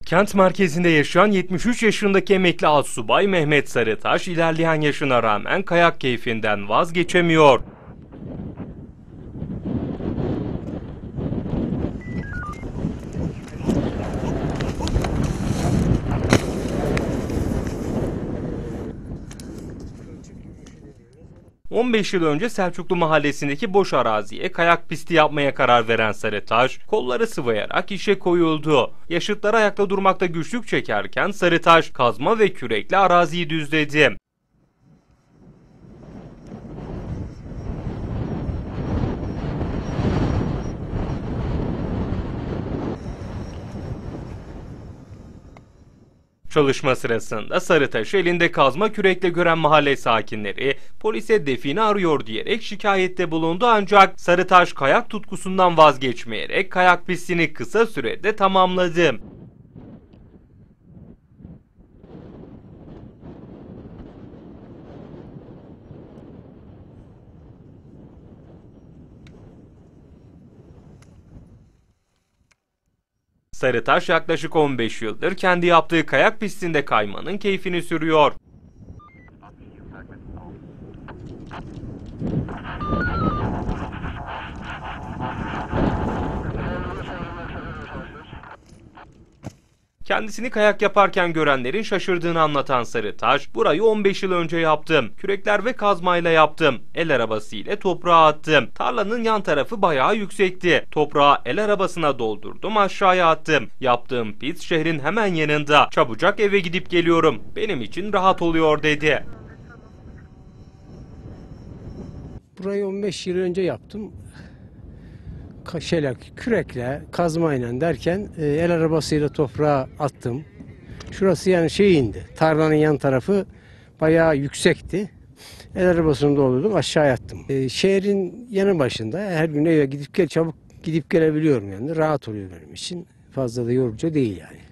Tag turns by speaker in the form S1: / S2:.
S1: Kent merkezinde yaşayan 73 yaşındaki emekli astsubay Mehmet Sarıtaş ilerleyen yaşına rağmen kayak keyfinden vazgeçemiyor. ...15 yıl önce Selçuklu Mahallesi'ndeki boş araziye kayak pisti yapmaya karar veren Sarıtaş, kolları sıvayarak işe koyuldu. Yaşıtları ayakta durmakta güçlük çekerken Sarıtaş, kazma ve kürekle araziyi düzledi. Çalışma sırasında Sarıtaş'ı elinde kazma kürekle gören mahalle sakinleri polise define arıyor diyerek şikayette bulundu, ancak Sarıtaş kayak tutkusundan vazgeçmeyerek kayak pistini kısa sürede tamamladı. Sarıtaş yaklaşık 15 yıldır kendi yaptığı kayak pistinde kaymanın keyfini sürüyor. Kendisini kayak yaparken görenlerin şaşırdığını anlatan Sarıtaş, "Burayı 15 yıl önce yaptım. Kürekler ve kazmayla yaptım. El arabası ile toprağa attım. Tarlanın yan tarafı bayağı yüksekti. Toprağı el arabasına doldurdum, aşağıya attım. Yaptığım pist şehrin hemen yanında. Çabucak eve gidip geliyorum. Benim için rahat oluyor," dedi.
S2: Burayı 15 yıl önce yaptım. Kürekle, kazmayla derken el arabasıyla toprağa attım. Şurası yani indi. Tarlanın yan tarafı bayağı yüksekti. El arabasını doldurdum, aşağıya attım. Şehrin yanı başında her gün eve çabuk gidip gelebiliyorum yani. Rahat oluyor benim için. Fazla da yorucu değil yani.